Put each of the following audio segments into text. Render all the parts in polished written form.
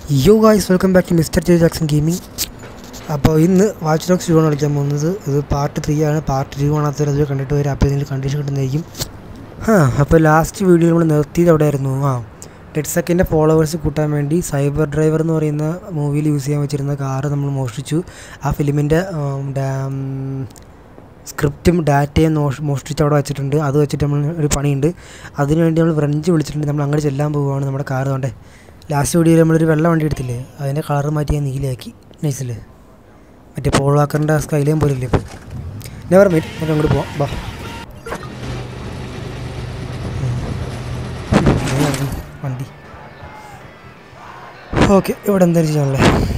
Yo guys, welcome back to Mr. J Jackson Gaming. അപ്പോൾ ഇന്ന് watch dogs 2 ആണ് കളിക്കാൻ പോകുന്നത്. ഇത് പാർട്ട് 3 ആണ്. പാർട്ട് 2 കാണാത്തവരത് കണ്ടിട്ട് വരും. അപ്പോൾ ഇതിൻ്റെ കണ്ടീഷൻ കിട്ടുന്നതായിരിക്കും. അപ്പോൾ ലാസ്റ്റ് വീഡിയോ നമ്മൾ നിർത്തിയത് അവിടെ ആയിരുന്നു. ഡെഡ്സെക്കിൻ്റെ ഫോളോവേഴ്സ് കൂട്ടാൻ വേണ്ടി സൈബർ ഡ്രൈവർ എന്ന് പറയുന്ന മൂവിയിൽ യൂസ് ചെയ്യാൻ വെച്ചിരുന്ന കാറ് നമ്മൾ മോഷ്ടിച്ചു. ആ ഫിലിമിൻ്റെ സ്ക്രിപ്റ്റും ഡാറ്റയും മോഷ്ടിച്ച് അവിടെ വെച്ചിട്ടുണ്ട്. അത് വെച്ചിട്ട് നമ്മൾ ഒരു പണിയുണ്ട്. അതിനുവേണ്ടി നമ്മൾ ഫ്രഞ്ച് വിളിച്ചിട്ടുണ്ട്. നമ്മൾ അങ്ങോട്ട് ചെല്ലാൻ പോവുകയാണ്. നമ്മുടെ കാറ് കൊണ്ട് ലാസ്റ്റ് വീഡിയോയിൽ നമ്മളൊരു വെള്ള വണ്ടി എടുത്തില്ലേ, അതിൻ്റെ കളർ മാറ്റി ഞാൻ നീലയാക്കി. നൈസില്ലേ, മറ്റേ പോൾ വാക്കറിൻ്റെ സ്കൈലയും പോലില്ലേ. ഇപ്പോൾ നെവർ മൈൻഡ്, എന്നിട്ട് അങ്ങോട്ട് പോവാം. ബാ വണ്ടി ഓക്കെ. ഇവിടെ എന്തായാലും ചെയ്യാനല്ലേ.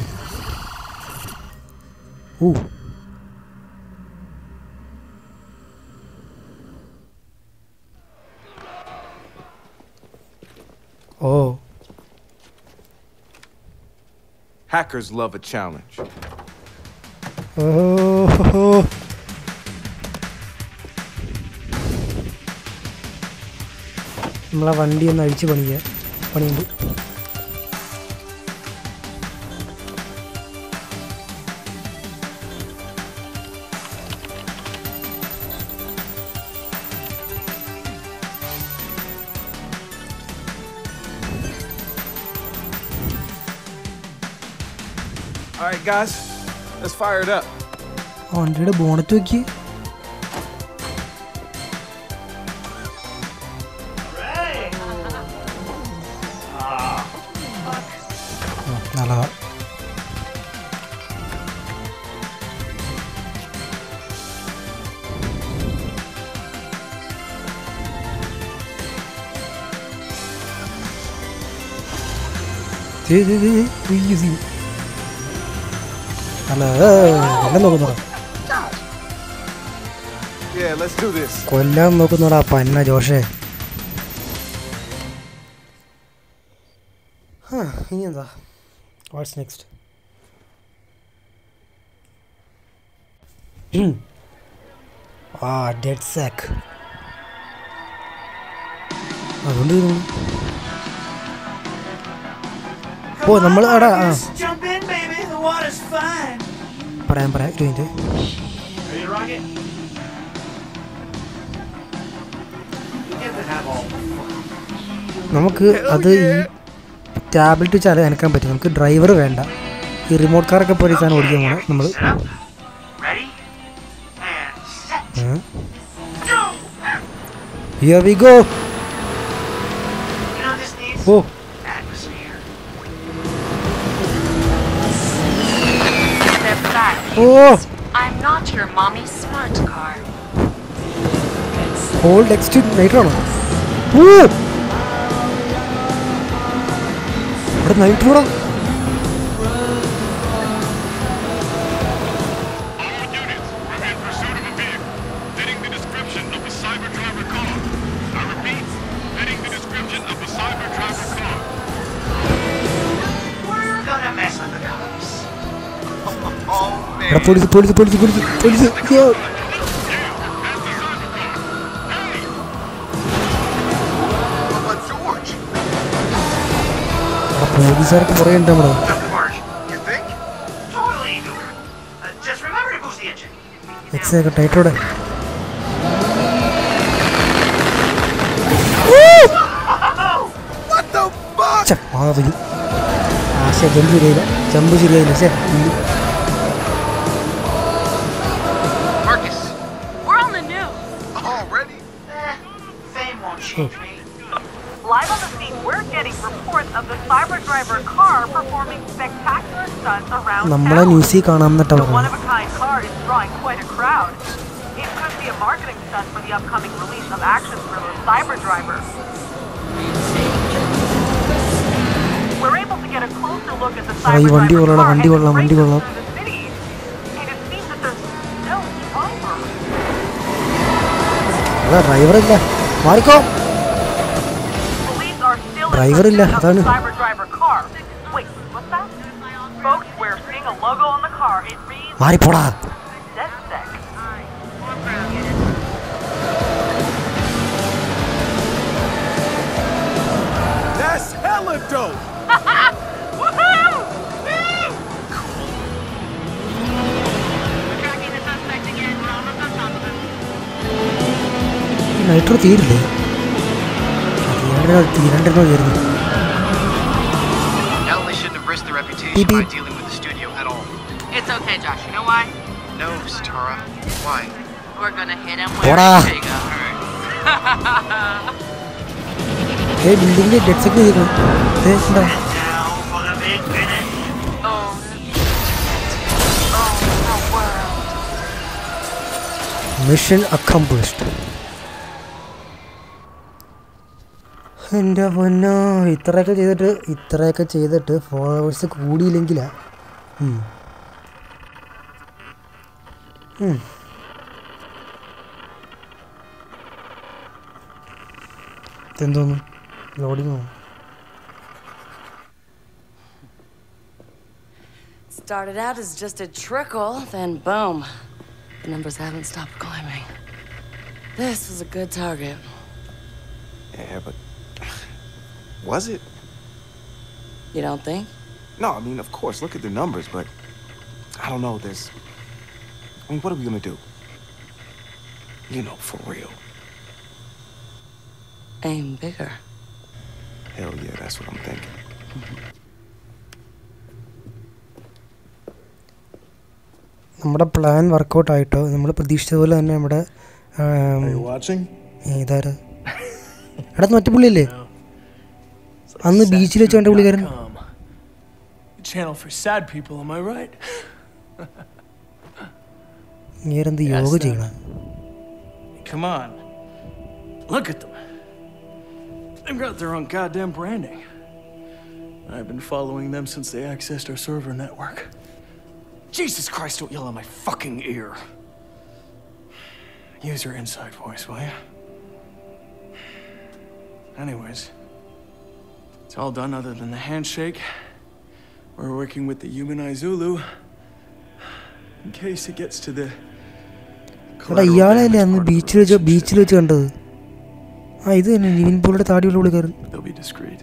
Hackers love a challenge. നമ്മളെ വണ്ടി ഒന്ന് അഴിച്ച് പണിയുണ്ട്. All right, guys, let's fire it up. വണ്ടിയുടെ ബോണറ്റ് നോക്കി. നല്ലതാ. കൊല്ലാൻ നോക്കുന്നോടാ പന്ന ജോഷേ. ഇനി എന്താ, വാട്ട്സ് നെക്സ്റ്റ്? Dead sac. അതുകൊണ്ട് നമ്മൾ അവിടെ പറയാം ഒരു മിനിറ്റ്. നമുക്ക് അത് ഈ ടാബ്ലറ്റ് വെച്ച് അനക്കാൻ പറ്റും. നമുക്ക് ഡ്രൈവർ വേണ്ട. ഈ റിമോട്ട് കാറൊക്കെ പോലെ സാധനം ഓടിക്കാൻ പോകണം നമ്മൾ. Here we go. I'm not your mommy's smart car. Hold X to night run. What night run? All units are in pursuit of a vehicle fitting the description of the cyber driver car. I repeat, fitting the description of the cyber driver car. We're gonna mess with the cops. Police. Yo. പോലീസുകാർക്ക് കുറേ ഉണ്ട് നമ്മുടെ. എക്സൊക്കെ ടൈറ്റോടെ jump ശരിയായില്ല. Live on the scene, we're getting reports of the cyber driver car performing spectacular stunts around നമ്മളെ town. ന്യൂസിൽ കാണാമെന്നിട്ടാ The പറഞ്ഞത്. one-of-a-kind car is drawing quite a crowd. It could be a marketing stunt for the upcoming release of action thriller Cyber Driver. We're able to get a closer look at the cyber driver car and its races through the city. And it seems that there's no driver. അതാ ഡ്രൈവറില്ല, Marico. Driver illa, adanu. Cyber driver car. Wait, what's that? Folks, we're seeing a logo on the car. It reads Mari poda. DedSec. That's hella dope. Woohoo! Nitro തീരില്ലേ? തീരണ്ടോ തീർന്നു. By dealing with the studio at all. It's okay, Josh. You know why? No, Satara. Why? We're gonna hit him Bora. where he goes. ബിൽഡിങ്ങിൽ ഡെഡ്സൊക്കെ ചെയ്തിരുന്നു. Now for the big finish. Oh, the world. Mission accomplished. എൻ്റെ പൊന്നോ, ഇത്രയൊക്കെ ചെയ്തിട്ട് followers കൂടിയില്ലെങ്കിലാ. എന്തോന്നു ലോഡിങ്ങോ? Started out as just a trickle, then boom. The numbers haven't stopped climbing. This was a good target. Yeah, but was it? You don't think? No, I mean, of course, look at the numbers, but I don't know, what are we gonna do? You know, for real. Aim bigger. Hell yeah, that's what I'm thinking. നമ്മുടെ plan work out ആയിട്ടോ. നമ്മൾ പ്രതീക്ഷിച്ച പോലെ തന്നെ നമ്മുടെ ഇതാര് എടാ മറ്റു പുള്ളിയല്ലേ അന്ന് ബീച്ചിൽ വെച്ച് കണ്ട പുള്ളിക്കാരൻ? Channel for sad people, am I right? ഇങ്ങേരെന്ത് yoga ചെയ്യണം? Come on. Look at them. They've got their own goddamn branding. I've been following them since they accessed our server network. Jesus Christ, don't yell in my fucking ear. Use your inside voice, will you? Anyways, it's all done other than the handshake. We're working with the humanized Zulu in case it gets to the. എടാ ഇയാളല്ലേ അന്ന് ബീച്ചിൽ വെച്ച് കണ്ടത്? ഇത് തന്നെ നിവിൻ പോളിയുടെ താടിയുള്ള പുള്ളിക്കാരൻ. They'll be discreet.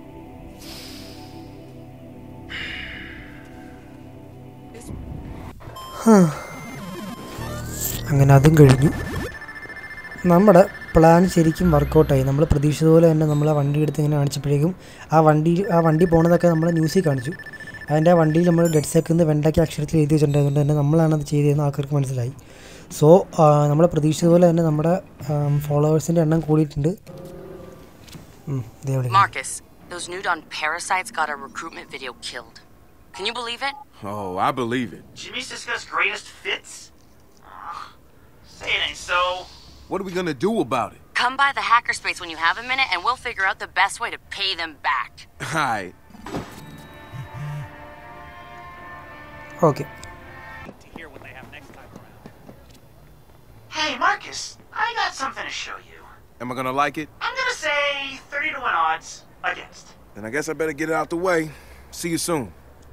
അങ്ങനെ അതും കഴിഞ്ഞു. നമ്മുടെ പ്ലാൻ ശരിക്കും വർക്കൗട്ടായി. നമ്മൾ പ്രതീക്ഷിച്ചതുപോലെ തന്നെ നമ്മൾ ആ വണ്ടി എടുത്ത് ഇങ്ങനെ കാണിച്ചപ്പോഴേക്കും ആ വണ്ടി പോണതൊക്കെ നമ്മൾ ന്യൂസിൽ കാണിച്ചു. അതിൻ്റെ ആ വണ്ടിയിൽ നമ്മൾ ഡെഡ് സെക്കുന്ന വെണ്ടയ്ക്ക് അക്ഷരത്തിൽ എഴുതി വെച്ചിട്ടുണ്ടായതുകൊണ്ട് തന്നെ നമ്മളാണത് ചെയ്തതെന്ന് ആൾക്കാർക്ക് മനസ്സിലായി. സോ നമ്മൾ പ്രതീക്ഷിച്ചതുപോലെ തന്നെ നമ്മുടെ ഫോളോവേഴ്സിൻ്റെ എണ്ണം കൂടിയിട്ടുണ്ട്. Marcus, those Nudon parasites got our recruitment video killed. Can you believe it? Oh, I believe it. Jimmy's discussed greatest fits? Say it ain't so. What are we gonna do about it? Come by the hackerspace when you have a minute and we'll figure out the best way to pay them back. Hi. Okay. Hey, Marcus, I got something to show you. Am I gonna like it? I'm gonna say 30-1 odds against. Then I guess I better get it out the way. See you soon.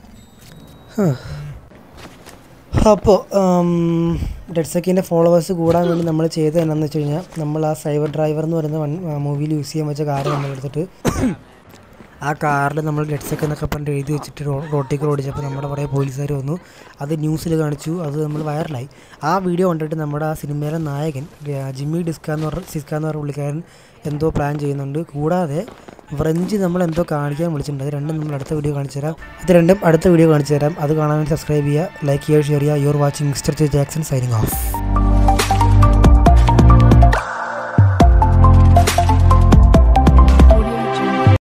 അപ്പോൾ ഡെഡ്സെക്കിൻ്റെ followers കൂടാൻ വേണ്ടി നമ്മൾ ചെയ്തത് എന്താണെന്ന് വെച്ച് കഴിഞ്ഞാൽ നമ്മൾ ആ സൈബർ ഡ്രൈവർ എന്ന് പറയുന്ന മൂവിയിൽ യൂസ് ചെയ്യാൻ വെച്ച കാറ് നമ്മളെടുത്തിട്ട് ആ കാറിൽ നമ്മൾ ഡെഡ്സെക്ക് എന്നൊക്കെ പറഞ്ഞിട്ട് എഴുതി വെച്ചിട്ട് റോട്ടിലേക്ക് ഓടിച്ചപ്പോൾ നമ്മുടെ കുറേ പോലീസുകാർ വന്നു. അത് ന്യൂസിൽ കാണിച്ചു. അത് നമ്മൾ വൈറലായി. ആ വീഡിയോ കണ്ടിട്ട് നമ്മുടെ ആ സിനിമയിലെ നായകൻ ജിമ്മി സിസ്ക എന്ന് പറഞ്ഞ പുള്ളിക്കാരൻ എന്തോ പ്ലാൻ ചെയ്യുന്നുണ്ട്. കൂടാതെ ഫ്രഞ്ച് നമ്മളെന്തോ കാണിക്കാൻ വിളിച്ചിട്ടുണ്ട്. അത് രണ്ടും നമ്മൾ അടുത്ത വീഡിയോ കാണിച്ചു തരാം. അത് കാണാൻ വേണ്ടി സബ്സ്ക്രൈബ് ചെയ്യുക, ലൈക്ക് ചെയ്യുക, ഷെയർ ചെയ്യുക. You are watching mister J Jackson signing of.